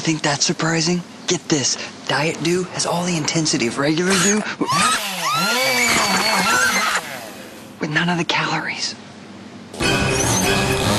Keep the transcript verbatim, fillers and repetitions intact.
think that's surprising? Get this, Diet Dew has all the intensity of regular Dew with none of the calories.